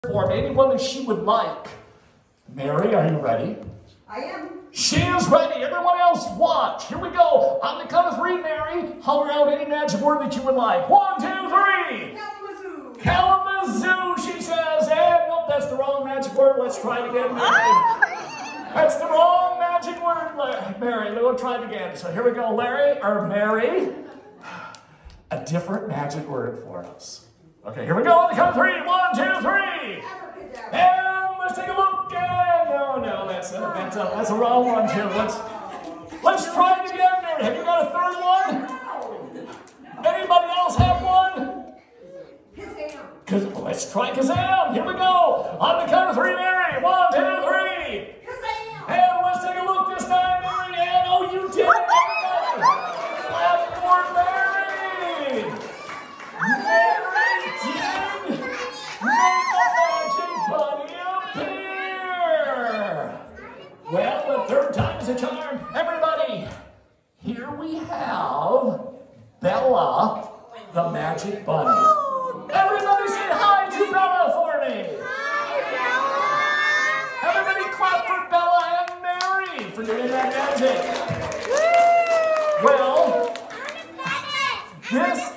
for me, anyone that she would like. Mary, are you ready? I am. She is ready. Everyone else, watch. Here we go. On the count of three, Mary, holler out any magic word that you would like. 1, 2, 3. Kalamazoo. Kalamazoo, she says. And nope, that's the wrong magic word. Let's try it again, Mary. That's the wrong magic word, Mary. We'll try it again. So here we go, Mary. A different magic word for us. Okay, here we go. On the count of three. 1, 2, 3. And let's take a look. And no, that's a wrong one too. Let's try it again, Mary. Have you got a third one? Anybody else have one? Kazam. Let's try Kazam. Here we go. On the count of three, Mary. 1, 2, 3. Kazam. And let's take a look this time, Mary. And oh, you did it, everybody. Clap for Mary. Mary did make a magic bunny appear. Well, the third time is a charm. Everybody, here we have Bella, the magic bunny. Everybody say hi to Bella for me. Everybody clap for Bella and Mary for doing that magic. Well, this